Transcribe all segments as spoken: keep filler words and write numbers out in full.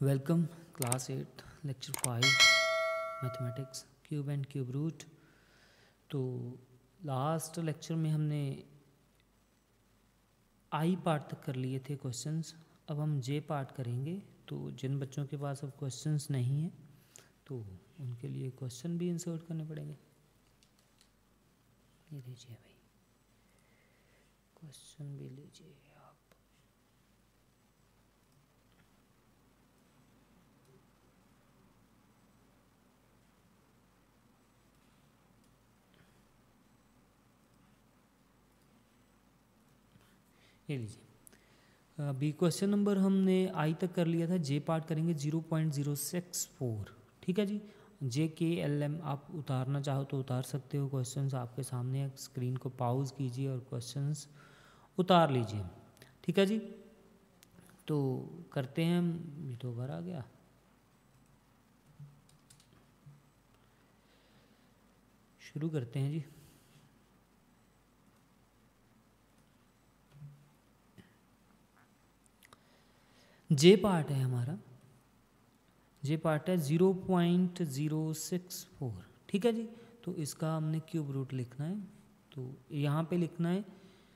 Welcome class eight lecture five mathematics cube and cube root. तो last lecture में हमने आई part तक कर लिए थे क्वेश्चंस। अब हम जे पार्ट करेंगे। तो जिन बच्चों के पास अब क्वेश्चंस नहीं हैं तो उनके लिए क्वेश्चन भी इंसर्ट करने पड़ेंगे। ये लीजिए भाई, क्वेश्चन भी लीजिए आप। ये लीजिए, अभी क्वेश्चन नंबर हमने आई तक कर लिया था। जे पार्ट करेंगे zero point zero six four. ठीक है जी। जे के एल एम आप उतारना चाहो तो उतार सकते हो। क्वेश्चंस आपके सामने है, स्क्रीन को पॉज कीजिए और क्वेश्चंस उतार लीजिए। ठीक है जी। तो करते हैं हम। ये तो भर आ गया। शुरू करते हैं जी। जे पार्ट है हमारा, जे पार्ट है zero point zero six four. ठीक है जी। तो इसका हमने क्यूब रूट लिखना है। तो यहाँ पे लिखना है,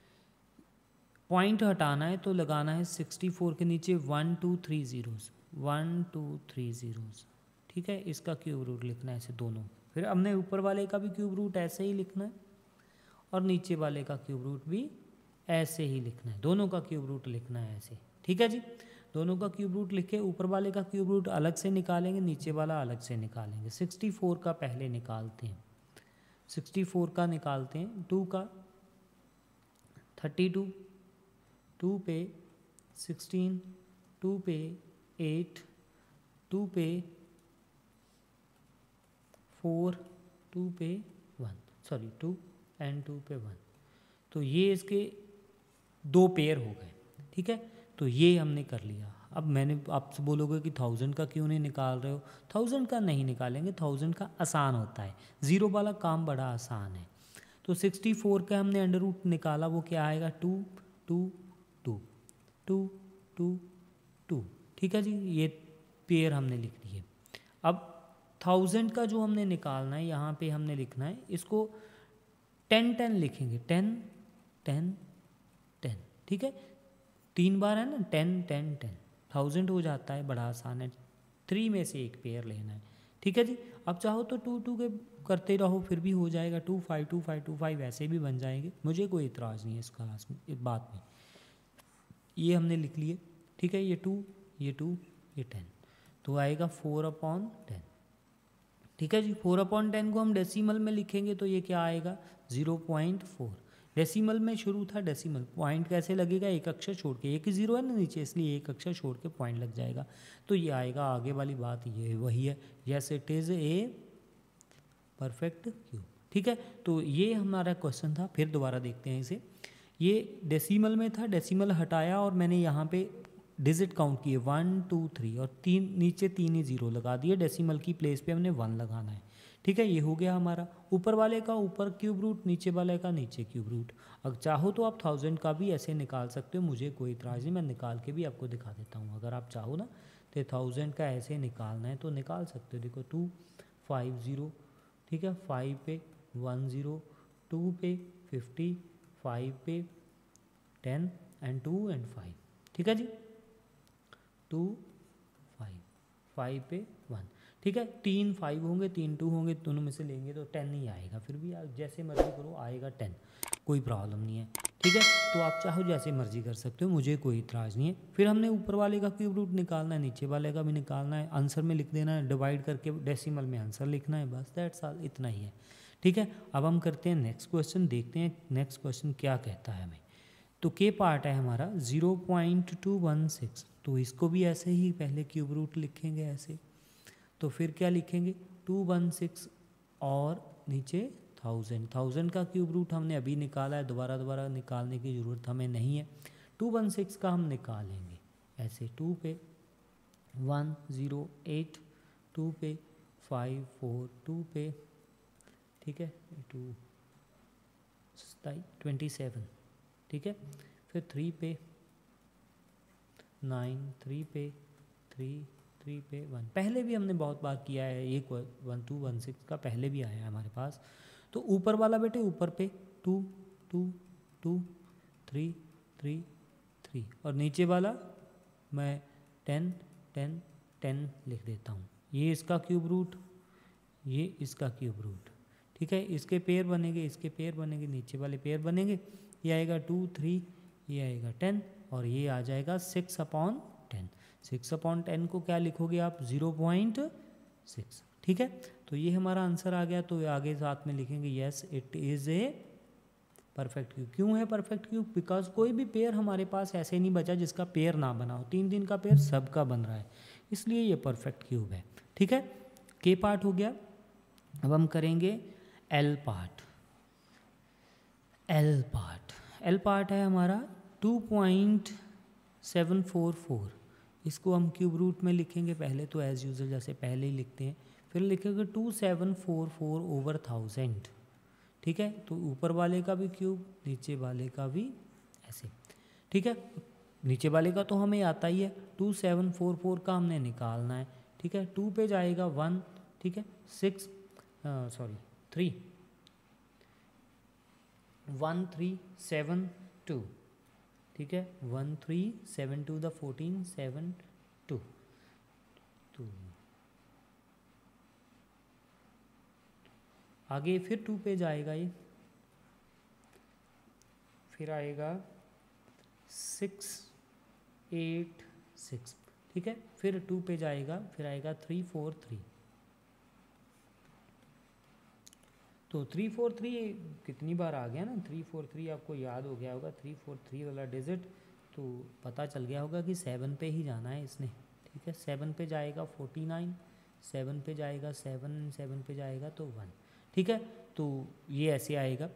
पॉइंट हटाना है तो लगाना है सिक्सटी फोर के नीचे one two three zeros, one two three zeros. ठीक है, इसका क्यूब रूट लिखना है ऐसे दोनों। फिर हमने ऊपर वाले का भी क्यूब रूट ऐसे ही लिखना है और नीचे वाले का क्यूब रूट भी ऐसे ही लिखना है। दोनों का क्यूब रूट लिखना है ऐसे। ठीक है जी। दोनों का क्यूब रूट लिखे, ऊपर वाले का क्यूब रूट अलग से निकालेंगे, नीचे वाला अलग से निकालेंगे। सिक्सटी फोर का पहले निकालते हैं। सिक्सटी फोर का निकालते हैं, टू का थर्टी टू, टू पे सिक्सटीन, टू पे एट, टू पे फोर, टू पे one, sorry two and two पे वन। तो ये इसके दो पेयर हो गए। ठीक है, तो ये हमने कर लिया। अब मैंने आपसे बोलोगे कि थाउजेंड का क्यों नहीं निकाल रहे हो। थाउजेंड का नहीं निकालेंगे, थाउजेंड का आसान होता है, ज़ीरो वाला काम बड़ा आसान है। तो सिक्सटी फोर का हमने अंडर रूट निकाला, वो क्या आएगा, two two two two two two. ठीक है जी, ये पेयर हमने लिख लिए। अब थाउजेंड का जो हमने निकालना है, यहाँ पे हमने लिखना है इसको टेन टेन लिखेंगे, टेन टेन टेन। ठीक है, तीन बार है ना, टेन टेन टेन, थाउजेंड हो जाता है, बड़ा आसान है। थ्री में से एक पेयर लेना है। ठीक है जी। अब चाहो तो टू टू के करते रहो, फिर भी हो जाएगा। Two five two five two five ऐसे भी बन जाएंगे, मुझे कोई इतराज़ नहीं है इस क्लास में, इस बात में। ये हमने लिख लिए। ठीक है, ये टू, ये टू, ये टेन, तो आएगा फोर अपॉन टेन। ठीक है जी। फोर अपॉन टेन को हम डेसिमल में लिखेंगे तो ये क्या आएगा, ज़ीरो पॉइंट फोर। डेसिमल में शुरू था, डेसिमल पॉइंट कैसे लगेगा, एक अक्षर छोड़ के, एक ही जीरो है ना नीचे, इसलिए एक अक्षर छोड़ के पॉइंट लग जाएगा। तो ये आएगा, आगे वाली बात ये वही है, yes it is a perfect cube. ठीक है, तो ये हमारा क्वेश्चन था। फिर दोबारा देखते हैं इसे। ये डेसिमल में था, डेसिमल हटाया और मैंने यहाँ पे डिजिट काउंट किए, वन टू थ्री, और तीन नीचे तीन ही जीरो लगा दिए। डेसिमल की प्लेस पे हमने वन लगाना है। ठीक है, ये हो गया हमारा। ऊपर वाले का ऊपर क्यूब रूट, नीचे वाले का नीचे क्यूब रूट। अगर चाहो तो आप थाउजेंड का भी ऐसे निकाल सकते हो, मुझे कोई इतराज़ नहीं, मैं निकाल के भी आपको दिखा देता हूँ। अगर आप चाहो ना तो थाउजेंड का ऐसे निकालना है तो निकाल सकते हो। देखो टू फाइव ज़ीरो, ठीक है, फाइव पे वन ज़ीरो, टू पे फिफ्टी, फाइव पे ten and two and five. ठीक है जी, टू फाइव, फाइव पे वन। ठीक है, तीन फाइव होंगे, तीन टू होंगे, दोनों में से लेंगे तो टेन ही आएगा। फिर भी आप जैसे मर्जी करो, आएगा टेन, कोई प्रॉब्लम नहीं है। ठीक है, तो आप चाहो जैसे मर्जी कर सकते हो, मुझे कोई इतराज़ नहीं है। फिर हमने ऊपर वाले का क्यूब रूट निकालना है, नीचे वाले का भी निकालना है, आंसर में लिख देना है, डिवाइड करके डेसिमल में आंसर लिखना है, बस दैट्स ऑल, इतना ही है। ठीक है, अब हम करते हैं नेक्स्ट क्वेश्चन, देखते हैं नेक्स्ट क्वेश्चन क्या कहता है हमें। तो के पार्ट है हमारा zero point two one six. तो इसको भी ऐसे ही पहले क्यूब रूट लिखेंगे ऐसे। तो फिर क्या लिखेंगे, टू वन सिक्स और नीचे थाउजेंड। थाउजेंड का क्यूब रूट हमने अभी निकाला है, दोबारा दोबारा निकालने की ज़रूरत हमें नहीं है। टू वन सिक्स का हम निकालेंगे ऐसे, टू पे वन ज़ीरो एट, टू पे फाइव फोर, टू पे, ठीक है, टू ट्वेंटी सेवन। ठीक है, फिर थ्री पे नाइन, थ्री पे थ्री थ्री पे वन, पहले भी हमने बहुत बार किया है, एक वन टू वन सिक्स का पहले भी आया है हमारे पास। तो ऊपर वाला बेटे ऊपर पे two two two three three three, और नीचे वाला मैं टेन टेन टेन लिख देता हूँ। ये इसका क्यूब रूट, ये इसका क्यूब रूट, ठीक है। इसके पेयर बनेंगे, इसके पेयर बनेंगे, नीचे वाले पेयर बनेंगे। ये आएगा टू थ्री, ये आएगा टेन, और ये आ जाएगा six upon ten. Six upon ten को क्या लिखोगे आप, ज़ीरो पॉइंट सिक्स, ठीक है। तो ये हमारा आंसर आ गया। तो आगे साथ में लिखेंगे yes it is a perfect cube. क्यों है परफेक्ट क्यूब? बिकॉज कोई भी पेयर हमारे पास ऐसे नहीं बचा जिसका पेयर ना बना हो। तीन दिन का पेयर सबका बन रहा है, इसलिए ये परफेक्ट क्यूब है, ठीक है। के पार्ट हो गया। अब हम करेंगे L part. L part L part है हमारा two point seven four four. इसको हम क्यूब रूट में लिखेंगे पहले तो एज यूजल जैसे पहले ही लिखते हैं, फिर लिखेंगे two seven four four over thousand, ठीक है। तो ऊपर वाले का भी क्यूब, नीचे वाले का भी ऐसे, ठीक है। नीचे वाले का तो हमें आता ही है, टू सेवन फोर फोर का हमने निकालना है, ठीक है। टू पे जाएगा वन, ठीक है। Six sorry three, one three seven two, ठीक है। One three seven two the fourteen seven two two आगे फिर टू पे जाएगा ये, फिर आएगा सिक्स एट सिक्स, ठीक है। फिर टू पे जाएगा, फिर आएगा three four three. Three four four थ्री कितनी बार आ गया ना, थ्री फोर थ्री आपको याद हो गया होगा, थ्री फोर थ्री वाला डिजिट तो पता चल गया होगा कि सेवन पे ही जाना है इसने, ठीक है। सेवन पे जाएगा फोर्टी नाइन, सेवन पे जाएगा सेवन, सेवन पे जाएगा तो वन, ठीक है। तो ये ऐसे आएगा,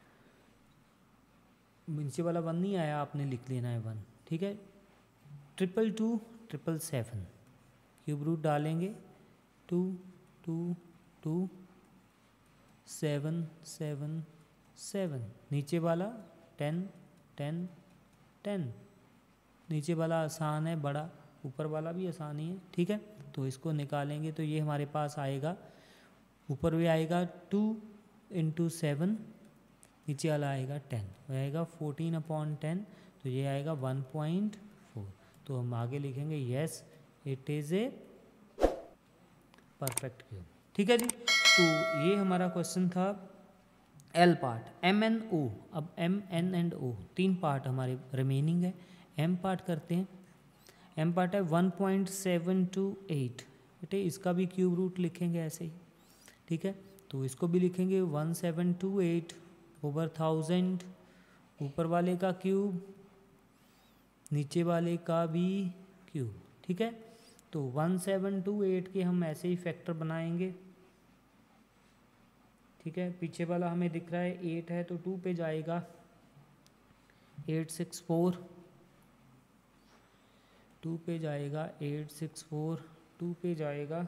नीचे वाला वन नहीं आया, आपने लिख लेना है वन, ठीक है। Triple two triple seven, cube root डालेंगे, two two two seven seven seven, नीचे वाला टेन टेन टेन, नीचे वाला आसान है बड़ा, ऊपर वाला भी आसान ही है, ठीक है। तो इसको निकालेंगे तो ये हमारे पास आएगा, ऊपर भी आएगा टू इंटू सेवन, नीचे वाला आएगा टेन, वह आएगा फोर्टीन अपॉन टेन, तो ये आएगा वन पॉइंट फोर। तो हम आगे लिखेंगे yes it is a perfect cube, ठीक है जी। तो ये हमारा क्वेश्चन था L part. M N O, अब एम एन एंड ओ तीन पार्ट हमारे रिमेनिंग है। एम पार्ट करते हैं। एम पार्ट है one point seven two eight, बेटे इसका भी क्यूब रूट लिखेंगे ऐसे ही, ठीक है। तो इसको भी लिखेंगे one seven two eight over thousand, ऊपर वाले का क्यूब, नीचे वाले का भी क्यूब, ठीक है। तो वन सेवन टू एट के हम ऐसे ही फैक्टर बनाएंगे, ठीक है। पीछे वाला हमें दिख रहा है एट है, तो टू पे जाएगा एट सिक्स फोर, टू पे जाएगा एट सिक्स फोर, टू पे जाएगा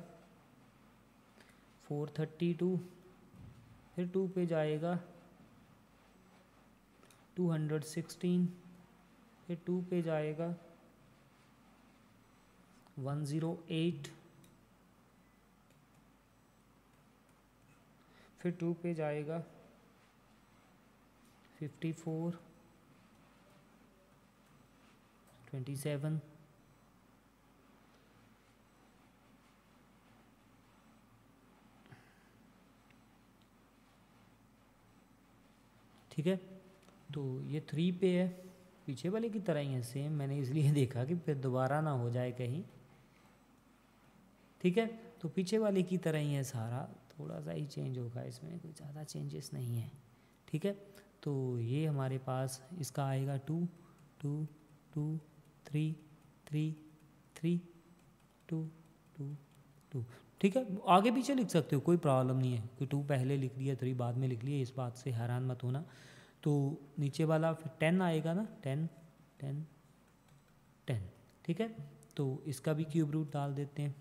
फोर थर्टी टू, फिर टू पे जाएगा टू हंड्रेड सिक्सटीन, फिर टू पे जाएगा वन ज़ीरो एट, फिर टू पे जाएगा फिफ्टी फोर, ट्वेंटी सेवन, ठीक है। तो ये थ्री पे है, पीछे वाले की तरह ही है सेम, मैंने इसलिए देखा कि फिर दोबारा ना हो जाए कहीं, ठीक है। तो पीछे वाले की तरह ही है सारा, थोड़ा सा ही चेंज होगा इसमें, कोई ज़्यादा चेंजेस नहीं है, ठीक है। तो ये हमारे पास इसका आएगा two two two three three three two two two, ठीक है। आगे पीछे लिख सकते हो, कोई प्रॉब्लम नहीं है कि टू पहले लिख लिया थ्री बाद में लिख लिया, इस बात से हैरान मत होना। तो नीचे वाला फिर टेन आएगा ना, टेन टेन टेन, ठीक है। तो इसका भी क्यूब रूट डाल देते हैं।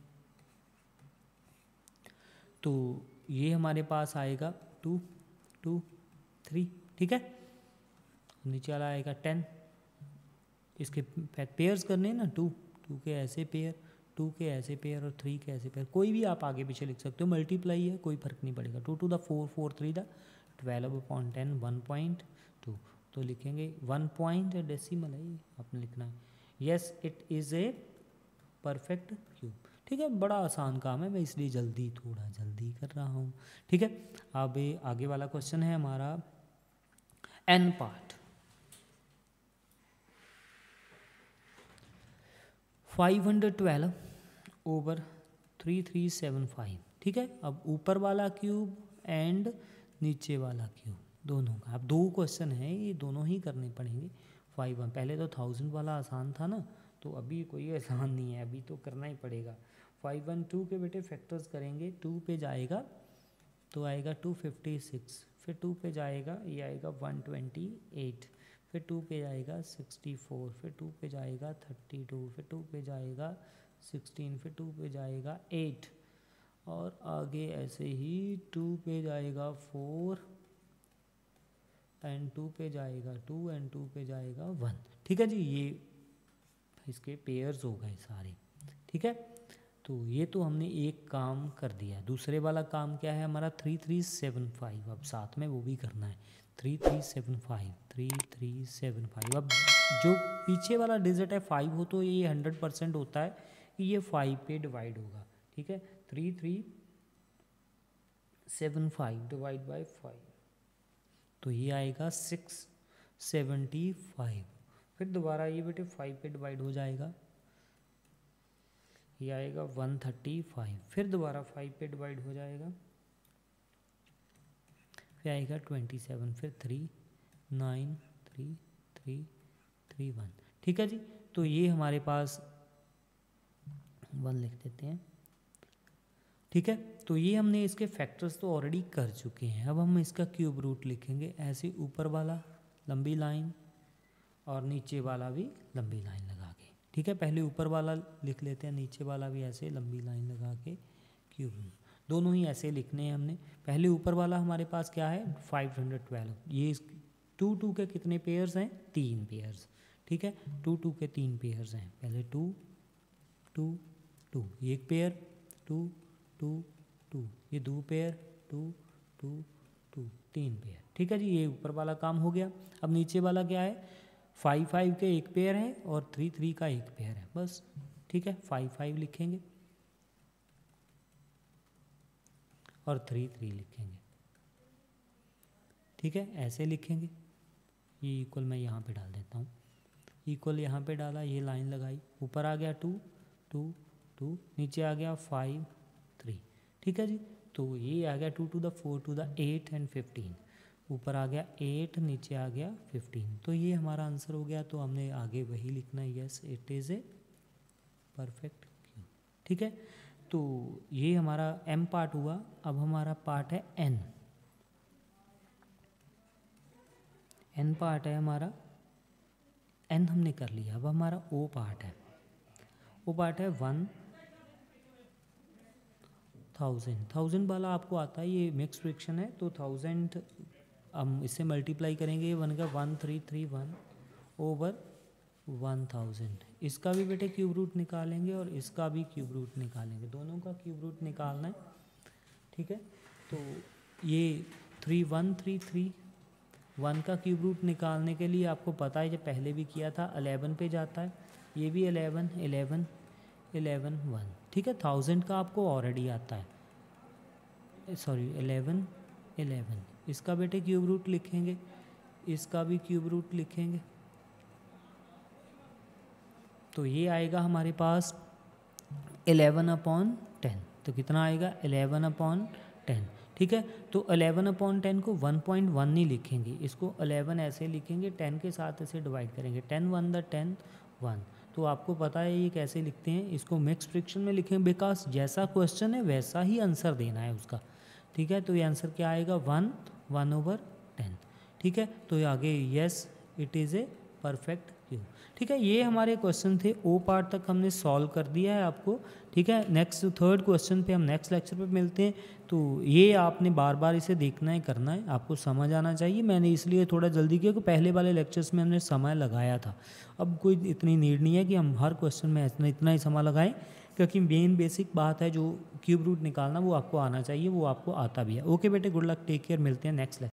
तो ये हमारे पास आएगा टू टू थ्री, ठीक है। नीचे वाला आएगा टेन, इसके पेयर्स करने हैं ना, टू टू के ऐसे पेयर, टू के ऐसे पेयर और थ्री के ऐसे पेयर, कोई भी आप आगे पीछे लिख सकते हो, मल्टीप्लाई है कोई फर्क नहीं पड़ेगा। Two two the four, four three the twelve upon ten, one point two, तो लिखेंगे वन पॉइंट डेसिमल है ये आपने लिखना है। Yes it is a perfect cube. ठीक है, बड़ा आसान काम है, मैं इसलिए जल्दी थोड़ा जल्दी कर रहा हूँ। ठीक है, अब आगे वाला क्वेश्चन है हमारा N part. Five hundred twelve over three three seven five. ठीक है, अब ऊपर वाला क्यूब एंड नीचे वाला क्यूब दोनों का, अब दो क्वेश्चन है ये, दोनों ही करने पड़ेंगे। फाइव वन पहले तो थाउजेंड वाला आसान था ना, तो अभी कोई आसान नहीं है, अभी तो करना ही पड़ेगा। फाइव वन टू के बेटे फैक्टर्स करेंगे, टू पे जाएगा तो आएगा टू फिफ्टी सिक्स, फिर टू पे जाएगा ये आएगा वन ट्वेंटी एट, फिर टू पे जाएगा सिक्सटी फोर, फिर टू पे जाएगा थर्टी टू, फिर टू पे जाएगा सिक्सटीन, फिर टू पे जाएगा एट, और आगे ऐसे ही टू पे जाएगा फोर एंड टू पे जाएगा टू एंड टू पे जाएगा वन। ठीक है जी, ये इसके पेयर्स हो गए सारे। ठीक है, तो ये तो हमने एक काम कर दिया। दूसरे वाला काम क्या है हमारा, थ्री थ्री सेवन फाइव, अब साथ में वो भी करना है। Three three seven five, three three seven five, अब जो पीछे वाला डिजिट है फाइव हो तो ये हंड्रेड परसेंट होता है कि ये फाइव पे डिवाइड होगा। ठीक है, three three seven five divide by five, तो ये आएगा सिक्स सेवेंटी फाइव, फिर दोबारा ये बेटे फाइव पे डिवाइड हो जाएगा, ये आएगा वन थर्टी फाइव, फिर दोबारा फाइव पे डिवाइड हो जाएगा, फिर आएगा ट्वेंटी सेवन, फिर three nine three three three one. ठीक है जी, तो ये हमारे पास वन लिख देते हैं। ठीक है, तो ये हमने इसके फैक्टर्स तो ऑलरेडी कर चुके हैं। अब हम इसका क्यूब रूट लिखेंगे, ऐसे ऊपर वाला लंबी लाइन और नीचे वाला भी लंबी लाइन लगा के। ठीक है, पहले ऊपर वाला लिख लेते हैं, नीचे वाला भी ऐसे लंबी लाइन लगा के क्यूब रूट, दोनों ही ऐसे लिखने हैं हमने। पहले ऊपर वाला हमारे पास क्या है फाइव हंड्रेड ट्वेल्व, ये टू टू के कितने पेयर्स हैं, तीन पेयर्स। ठीक है, टू टू के तीन पेयर्स हैं, पहले टू टू टू, एक पेयर, टू टू टू, ये दो पेयर, टू टू टू, तीन पेयर। ठीक है जी, ये ऊपर वाला काम हो गया। अब नीचे वाला क्या है, फाइव फाइव के एक पेयर है और थ्री थ्री का एक पेयर है बस। ठीक है, फाइव फाइव लिखेंगे और थ्री थ्री लिखेंगे। ठीक है, ऐसे लिखेंगे, ये इक्वल मैं यहाँ पे डाल देता हूँ, इक्वल यहाँ पे डाला, ये लाइन लगाई, ऊपर आ गया टू टू टू, नीचे आ गया फाइव थ्री। ठीक है जी, तो ये आ गया two two the four two the eight and fifteen, ऊपर आ गया एट, नीचे आ गया फिफ्टीन, तो ये हमारा आंसर हो गया। तो हमने आगे वही लिखना है, yes it is a perfect cube. ठीक है, तो ये हमारा एम पार्ट हुआ। अब हमारा पार्ट है एन। एन पार्ट है हमारा, एन हमने कर लिया। अब हमारा ओ पार्ट है, ओ पार्ट है वन थाउजेंड। थाउजेंड वाला आपको आता है, ये मिक्स फ्रिक्शन है, तो थाउजेंड हम इससे मल्टीप्लाई करेंगे, ये बनेगा one three three one over one thousand. इसका भी बेटे क्यूब रूट निकालेंगे और इसका भी क्यूब रूट निकालेंगे, दोनों का क्यूब रूट निकालना है। ठीक है, तो ये three one three three one का क्यूब रूट निकालने के लिए आपको पता है, जब पहले भी किया था, अलेवन पे जाता है, ये भी अलेवन इलेवन इलेवन वन। ठीक है, थाउजेंड का आपको ऑलरेडी आता है, सॉरी इलेवन इलेवन, इसका बेटे क्यूब रूट लिखेंगे, इसका भी क्यूब रूट लिखेंगे, तो ये आएगा हमारे पास इलेवन अपॉन टेन। तो कितना आएगा, इलेवन अपॉन टेन। ठीक है, तो इलेवन अपॉन टेन को वन पॉइंट वन नहीं लिखेंगे, इसको इलेवन ऐसे लिखेंगे, टेन के साथ ऐसे डिवाइड करेंगे, ten one the ten one. तो आपको पता है ये कैसे लिखते हैं, इसको मिक्स फ्रिक्शन में लिखें, बिकॉज जैसा क्वेश्चन है वैसा ही आंसर देना है उसका। ठीक है, तो ये आंसर क्या आएगा, वन वन ओवर टेन। ठीक है, तो आगे yes it is a perfect cube. ठीक है, ये हमारे क्वेश्चन थे, ओ पार्ट तक हमने सॉल्व कर दिया है आपको। ठीक है, नेक्स्ट थर्ड क्वेश्चन पे हम नेक्स्ट लेक्चर पे मिलते हैं। तो ये आपने बार बार इसे देखना है, करना है, आपको समझ आना चाहिए। मैंने इसलिए थोड़ा जल्दी किया कि पहले वाले लेक्चर्स में हमने समय लगाया था, अब कोई इतनी नीड नहीं है कि हम हर क्वेश्चन में इतना इतना ही समय लगाएं। क्योंकि मेन बेसिक बात है जो क्यूब रूट निकालना वो आपको आना चाहिए, वो आपको आता भी है। ओके बेटे, गुड लक, टेक केयर, मिलते हैं नेक्स्ट लेक्चर।